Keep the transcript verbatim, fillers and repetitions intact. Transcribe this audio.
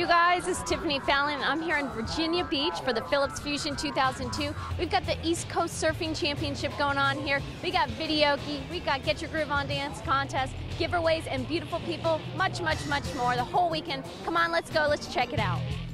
you guys? It's Tiffany Fallon. I'm here in Virginia Beach for the Phillips Fusion two thousand two. We've got the East Coast Surfing Championship going on here. We got videoke, we got Get Your Groove On dance contest, giveaways, and beautiful people, much, much, much more the whole weekend. Come on, let's go, let's check it out.